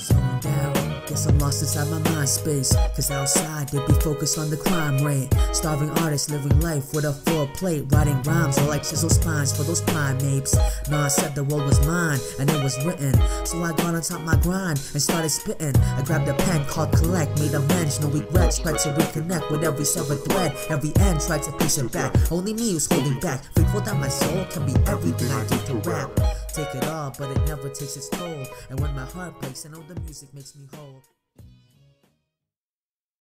Slowing down, guess I'm lost inside my mind space. Cause outside they be focused on the crime rate. Starving artists living life with a full plate. Writing rhymes are like chisel spines for those primates. No, I said the world was mine and it was written. So I got on top my grind and started spitting. I grabbed a pen called collect, made amends, no regrets. Tried to reconnect with every severed thread. Every end tried to piece it back. Only me who's holding back. Faithful that my soul can be everything I do to rap. Take it all, but it never takes its toll. And when my heart breaks, I know the music makes me whole.